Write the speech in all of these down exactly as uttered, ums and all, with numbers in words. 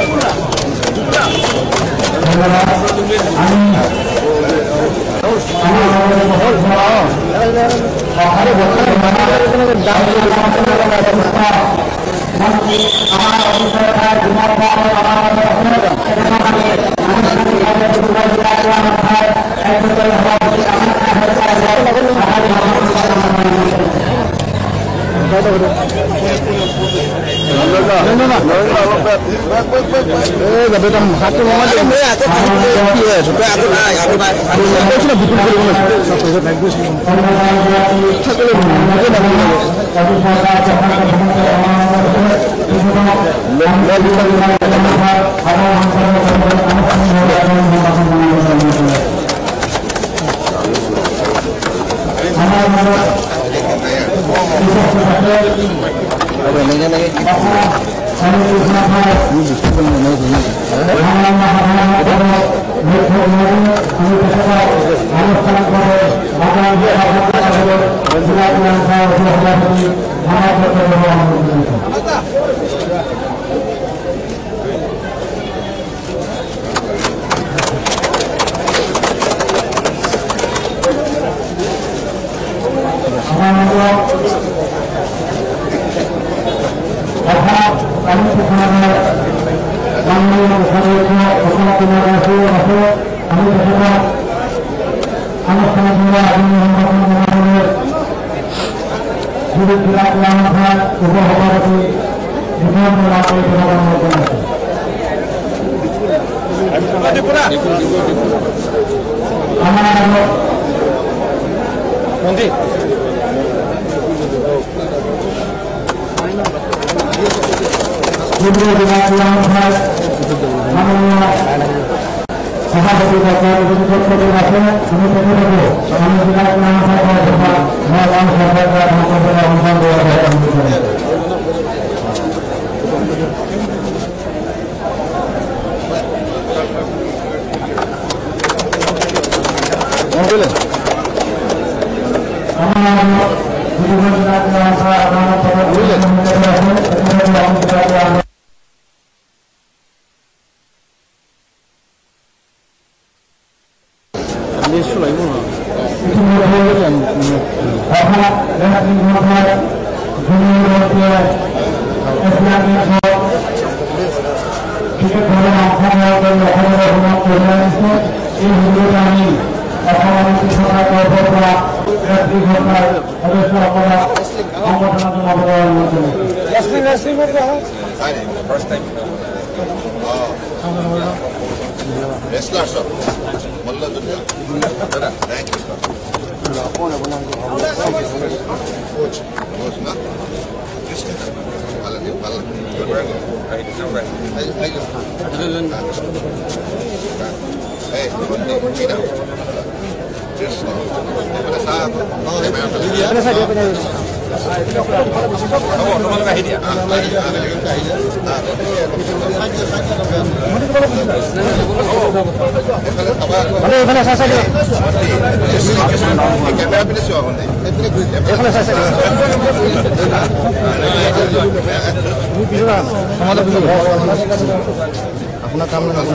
अपना काम ना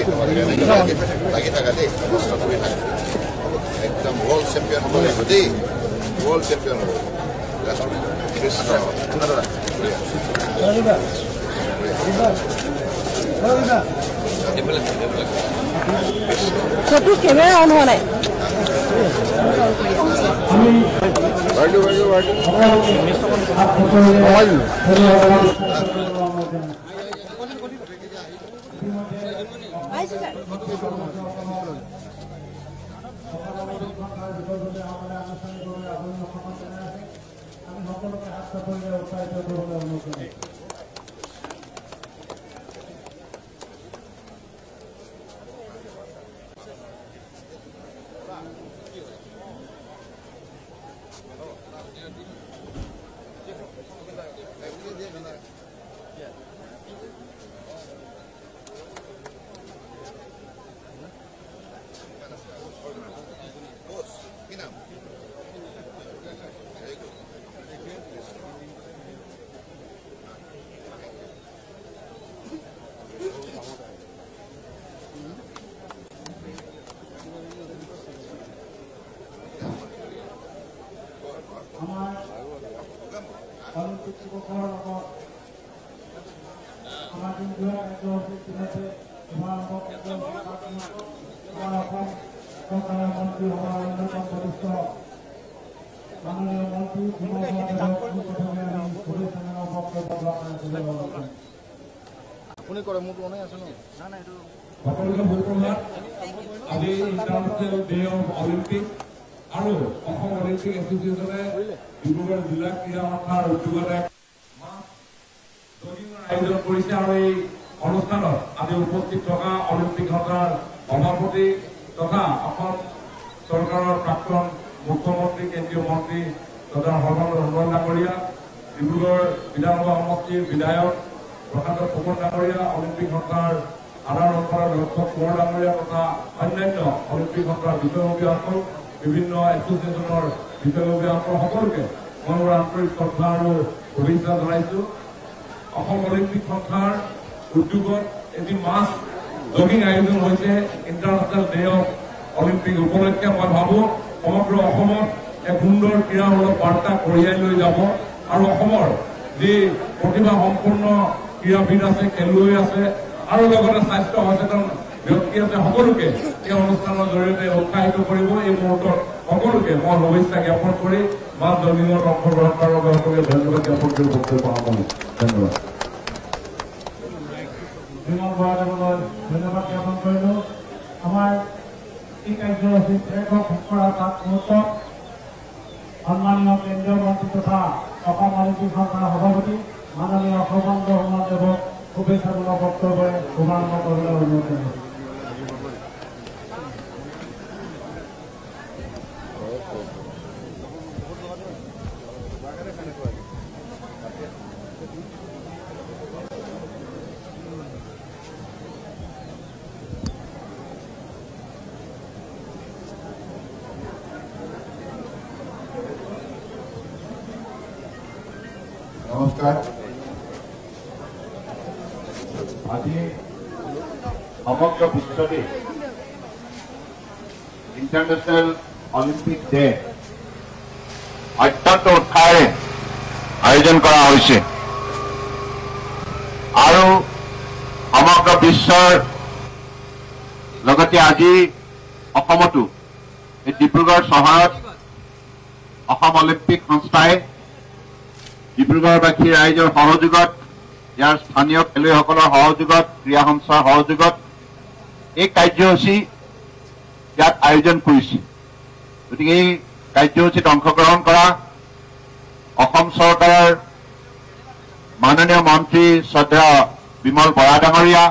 एकदम वर्ल्ड चैंपियन हमारे होते वर्ल्ड चैंपियन हो फोटो कैमरा ऑन होना है वाइड वाइड वाइड আপুনি কৰে মোৰটো অনাই আছে ন না না এইটো সকলোকে সুপ্ৰভাত আজি ইণ্টাৰনেশ্যনেল ডে অফ অলিম্পিক আৰু অসম অলিম্পিক এছ'চিয়েশ্যনে ডিব্ৰুগড় জিলা ক্ৰীড়া সন্থাৰ উদ্যোগতে আয়োজন কৰিছে আৰু এই অনুষ্ঠানত আজি উপস্থিত থকা অলিম্পিক সন্থাৰ সভাপতি তথা অসম চৰকাৰৰ প্ৰাক্তন মুখ্যমন্ত্ৰী কেন্দ্ৰীয় মন্ত্ৰী তথা সৰ্বানন্দ সোণোৱাল ডাঙৰীয়া ডিব্ৰুগড় বিধানসভা সমষ্টিৰ বিধায়ক প্ৰশান্ত ফুকন ডাঙৰীয়া অলিম্পিক সন্থাৰ সাধাৰণ সম্পাদক লক্ষ্য কোঁৱৰ ডাঙৰীয়া তথা অন্যান্য অলিম্পিক সন্থাৰ বিষয়ববীয়াসকল বিভিন্ন এছ'চিয়েশ্যনৰ বিষয়ববীয়াসকল সকলোকে মই মোৰ আন্তৰিক শ্ৰদ্ধা আৰু শুভেচ্ছা জনাইছোঁ। অসম অলিম্পিক সন্থাৰ উদ্যোগত এটি মাছ জগিং আয়োজন হৈছে ইণ্টাৰনেশ্যনেল ডে অফ অলিম্পিক উপলক্ষে। মই ভাবোঁ সমগ্ৰ অসমত এক সুন্দৰ ক্ৰীড়ামূলক বাৰ্তা কঢ়িয়াই লৈ যাব আৰু অসমৰ যি প্ৰতিভা সম্পন্ন ক্ৰীড়াবিদ আছে, খেলুৱৈ আছে আৰু লগতে স্বাস্থ্য সচেতন ব্যক্তি আছে, সকলোকে এই অনুষ্ঠানৰ জৰিয়তে উৎসাহিত কৰিব। এই মুহূৰ্তত সকলোকে মই শুভেচ্ছা জ্ঞাপন কৰি মাছ জগিঙত অংশগ্ৰহণ কৰাৰ বাবে সকলোকে ধন্যবাদ জ্ঞাপন কৰি বক্তব্য পাওঁ। ধন্যবাদ। ধন্যবাদ জ্ঞাপন কৰিলোঁ। আমাৰ এই কাৰ্যসূচীত কৰা তাত মুহূৰ্তত সন্মানীয় কেন্দ্ৰীয় মন্ত্ৰী তথা অসম অলিম্পিক সন্থাৰ সভাপতি মাননীয় সৰ্বানন্দ সোণোৱাল দেৱক শুভেচ্ছামূলক বক্তব্যৰে শুভাৰম্ভ কৰিবলৈ অনুৰোধ জনাইছোঁ। নমস্কাৰ। আজি সমগ্ৰ বিশ্বতে ইণ্টাৰনেশ্যনেল অলিম্পিক ডে অত্যন্ত উৎসাহেৰে আয়োজন কৰা হৈছে আৰু সমগ্ৰ বিশ্বৰ লগতে আজি অসমতো এই ডিব্ৰুগড় চহৰত অসম অলিম্পিক সংস্থাই ডিব্ৰুগড়বাসী ৰাইজৰ সহযোগত, ইয়াৰ স্থানীয় খেলুৱৈসকলৰ সহযোগত, ক্ৰীড়া সংস্থাৰ সহযোগত এই কাৰ্যসূচী ইয়াত আয়োজন কৰিছে। গতিকে এই কাৰ্যসূচীত অংশগ্ৰহণ কৰা অসম চৰকাৰৰ মাননীয় মন্ত্ৰী শ্ৰদ্ধেয় বিমল বৰা ডাঙৰীয়া,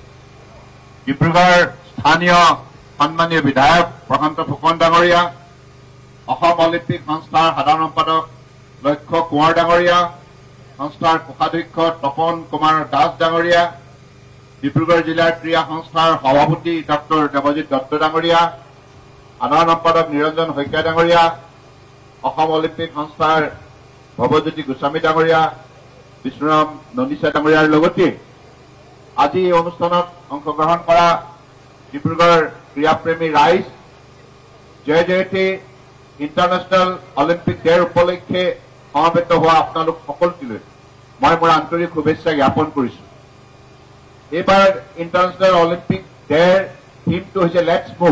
ডিব্ৰুগড় স্থানীয় সন্মানীয় বিধায়ক প্ৰশান্ত ফুকন ডাঙৰীয়া, অসম অলিম্পিক সংস্থাৰ সাধাৰণ সম্পাদক লক্ষ্য কোঁৱৰ ডাঙৰীয়া, সংস্থাৰ কোষাধ্যক্ষ তপন কুমাৰ দাস ডাঙৰীয়া, ডিব্ৰুগড় জিলাৰ ক্ৰীড়া সংস্থাৰ সভাপতি ডক্টৰ দেৱজিৎ দত্ত ডাঙৰীয়া, সাধাৰণ সম্পাদক নিৰঞ্জন শইকীয়া ডাঙৰীয়া, অসম অলিম্পিক সংস্থাৰ ভৱজ্যোতি গোস্বামী ডাঙৰীয়া, বিষ্ণুৰাম নন্দীচা ডাঙৰীয়াৰ লগতে আজি এই অনুষ্ঠানত অংশগ্ৰহণ কৰা ডিব্ৰুগড় ক্ৰীড়াপ্ৰেমী ৰাইজ, জয় জয়তে ইণ্টাৰনেশ্যনেল অলিম্পিক ডেৰ উপলক্ষে সমবেত হোৱা আপোনালোক সকলোলৈ মই মোৰ আন্তৰিক শুভেচ্ছা জ্ঞাপন কৰিছোঁ। এইবাৰ ইণ্টাৰনেশ্যনেল অলিম্পিক ডেৰ থিমটো হৈছে লেটছ মুভ।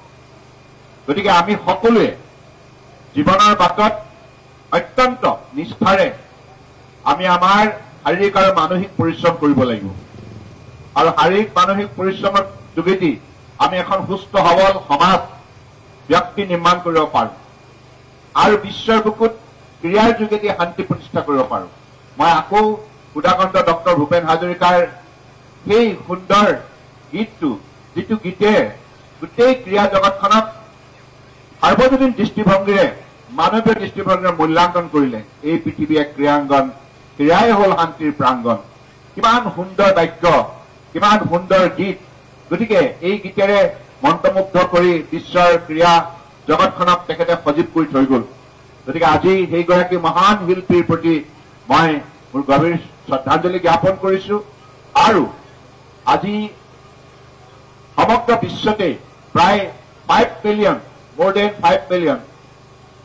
গতিকে আমি সকলোৱে জীৱনৰ বাটত অত্যন্ত নিষ্ঠাৰে আমি আমাৰ শাৰীৰিক আৰু মানসিক পৰিশ্ৰম কৰিব লাগিব আৰু শাৰীৰিক মানসিক পৰিশ্ৰমৰ যোগেদি আমি এখন সুস্থ সবল সমাজ ব্যক্তি নিৰ্মাণ কৰিব পাৰোঁ আৰু বিশ্বৰ বুকুত ক্ৰীড়াৰ যোগেদি শান্তি প্ৰতিষ্ঠা কৰিব পাৰোঁ। মই আকৌ সুধাকণ্ঠ ডক্টৰ ভূপেন হাজৰিকাৰ সেই সুন্দৰ গীতটো, যিটো গীতে গোটেই ক্ৰীড়া জগতখনক সাৰ্বজনীন দৃষ্টিভংগীৰে, মানৱীয় দৃষ্টিভংগীৰে মূল্যাংকন কৰিলে। এই পৃথিৱী এক ক্ৰীড়াংগন, ক্ৰীড়াই হ'ল শান্তিৰ প্ৰাংগন। কিমান সুন্দৰ বাক্য, কিমান সুন্দৰ গীত। গতিকে এই গীতেৰে মন্ত্ৰমুগ্ধ কৰি বিশ্বৰ ক্ৰীড়া জগতখনক তেখেতে সজীৱ কৰি থৈ গ'ল। গতিকে আজি সেইগৰাকী মহান শিল্পীৰ প্ৰতি মই মোৰ গভীৰ শ্ৰদ্ধাঞ্জলি জ্ঞাপন কৰিছোঁ। আৰু আজি সমগ্ৰ বিশ্বতে প্ৰায় five million more than five million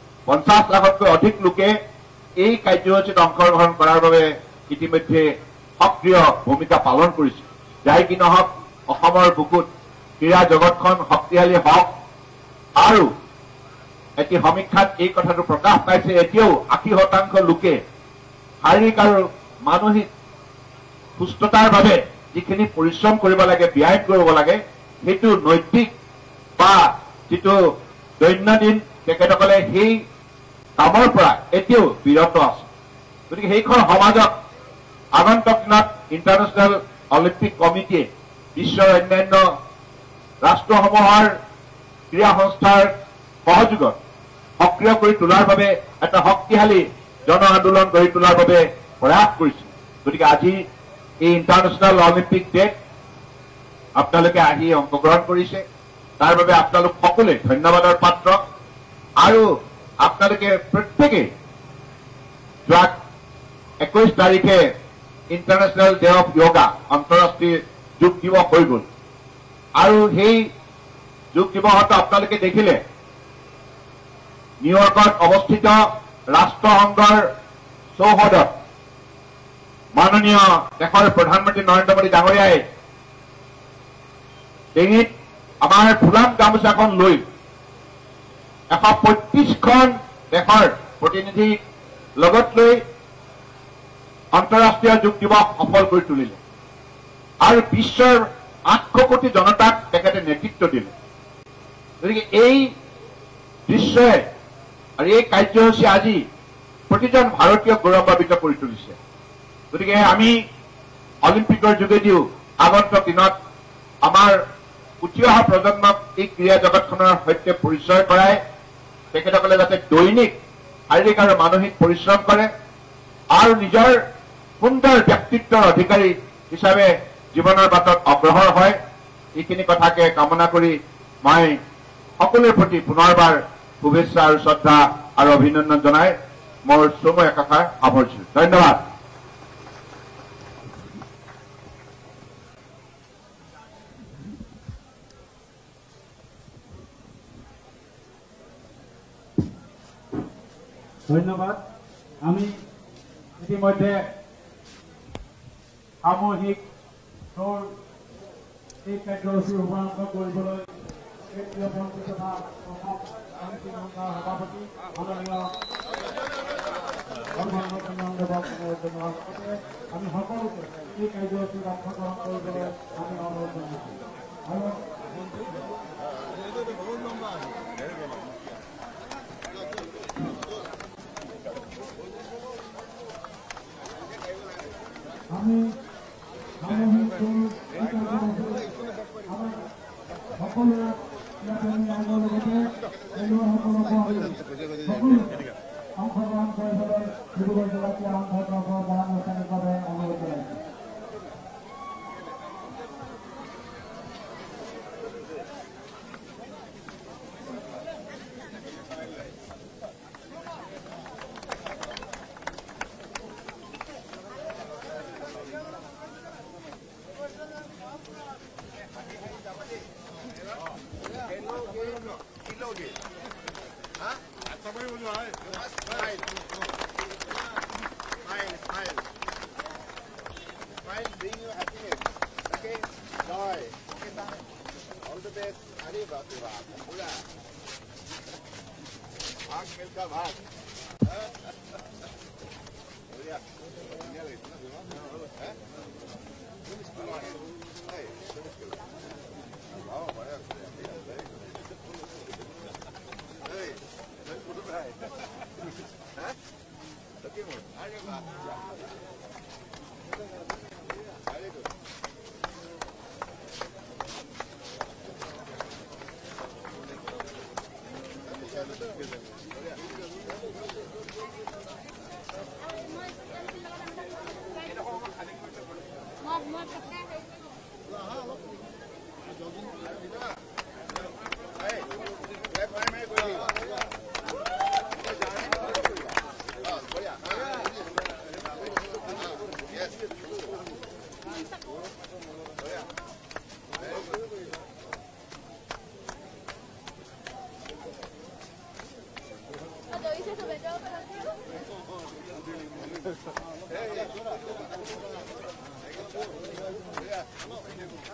পঞ্চাছ লাখতকৈ অধিক লোকে এই কাৰ্যসূচীত অংশগ্ৰহণ কৰাৰ বাবে ইতিমধ্যে সক্ৰিয় ভূমিকা পালন কৰিছে। যাই কি নহওক অসমৰ বুকুত ক্ৰীড়া জগতখন শক্তিশালী হওক। আৰু এটি সমীক্ষাত এই কথাটো প্ৰকাশ পাইছে, এতিয়াও আশী শতাংশ লোকে শাৰীৰিক আৰু মানসিক সুস্থতাৰ বাবে যিখিনি পৰিশ্ৰম কৰিব লাগে, ব্যায়াম কৰিব লাগে, সেইটো নৈতিক বা যিটো দৈনন্দিন তেখেতসকলে সেই কামৰ পৰা এতিয়াও বিৰত আছে। গতিকে সেইখন সমাজত আগন্তুক দিনত ইণ্টাৰনেশ্যনেল অলিম্পিক কমিটিয়ে বিশ্বৰ অন্যান্য ৰাষ্ট্ৰসমূহৰ ক্ৰীড়া সংস্থাৰ সহযোগত সক্ৰিয় কৰি তোলাৰ বাবে এটা শক্তিশালী জন আন্দোলন গঢ়ি তোলাৰ বাবে প্ৰয়াস কৰিছে। গতিকে আজি এই ইণ্টাৰনেশ্যনেল অলিম্পিক ডেত আপোনালোকে আহি অংশগ্ৰহণ কৰিছে, তাৰ বাবে আপোনালোক সকলোৱে ধন্যবাদৰ পাত্ৰ। আৰু আপোনালোকে প্ৰত্যেকে যোৱা একৈশ তাৰিখে ইণ্টাৰনেশ্যনেল ডে অফ য়োগা আন্তঃৰাষ্ট্ৰীয় যোগ দিৱস হৈ গ'ল। আৰু সেই যোগ দিৱসত আপোনালোকে দেখিলে নিউয়ৰ্কত অৱস্থিত ৰাষ্ট্ৰসংঘৰ চৌহদত মাননীয় দেশৰ প্ৰধানমন্ত্ৰী নৰেন্দ্ৰ মোদী ডাঙৰীয়াই ডিঙিত আমাৰ ফুলাম গামোচাখন লৈ এশ পঁয়ত্ৰিশখন দেশৰ প্ৰতিনিধি লগত লৈ আন্তঃৰাষ্ট্ৰীয় যোগ দিৱস সফল কৰি তুলিলে আৰু বিশ্বৰ আঠশ কোটি জনতাক তেখেতে নেতৃত্ব দিলে। গতিকে এই দৃশ্যই আৰু এই কাৰ্যসূচী আজি প্ৰতিজন ভাৰতীয়ক গৌৰৱান্বিত কৰি তুলিছে। গতিকে আমি অলিম্পিকৰ যোগেদিও আগন্তুক দিনত আমাৰ উঠি অহা প্ৰজন্মক এই ক্ৰীড়া জগতখনৰ সৈতে পৰিচয় কৰাই তেখেতসকলে যাতে দৈনিক শাৰীৰিক আৰু মানসিক পৰিশ্ৰম কৰে আৰু নিজৰ সুন্দৰ ব্যক্তিত্বৰ অধিকাৰী হিচাপে জীৱনৰ বাটত অগ্ৰসৰ হয়, এইখিনি কথাকে কামনা কৰি মই সকলোৰে প্ৰতি পুনৰবাৰ শুভেচ্ছা আৰু শ্ৰদ্ধা আৰু অভিনন্দন জনাই মোৰ চমু একাষাৰ সামৰিছোঁ। ধন্যবাদ। ধন্যবাদ। আমি ইতিমধ্যে সামূহিক দৌৰ এই কাৰ্যসূচী ৰূপায়ণ কৰিবলৈ কেন্দ্ৰীয় মন্ত্ৰী তথা অসম অলিম্পিক সংঘৰ সভাপতি মাননীয় দেৱক জনোৱাৰ লগতে আমি সকলোকে এই কাৰ্যসূচীত অংশগ্ৰহণ কৰিবলৈ আমি অনুৰোধ জনাইছোঁ। আৰু আমি সামূহিক সকলোৱে অংশগ্ৰহণ কৰিবলৈ ডিব্ৰুগড় জিলা ক্ৰীড়া সংঘৰ তৰফৰ পৰা আনুষ্ঠানিকভাৱে অনুৰোধ জনাইছোঁ। Mau mau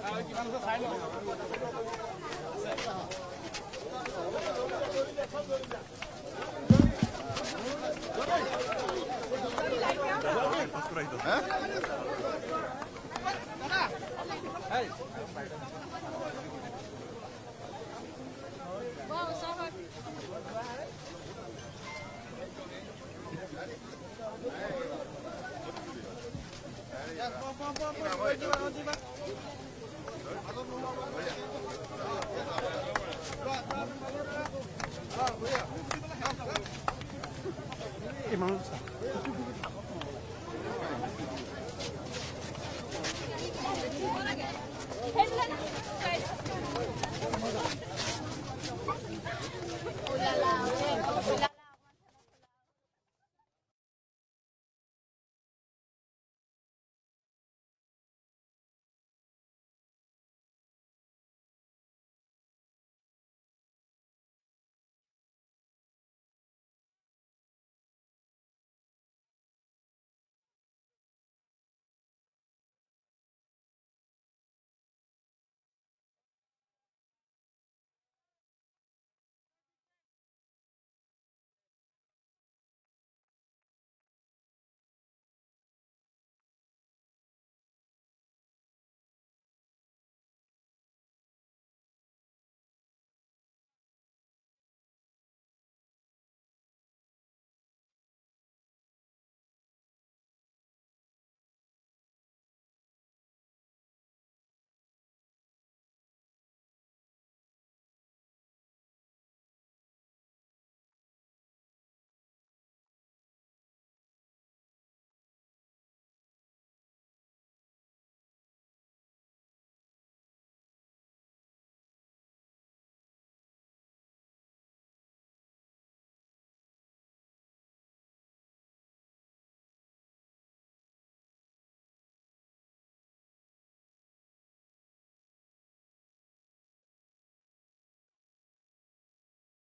হ্যাঁ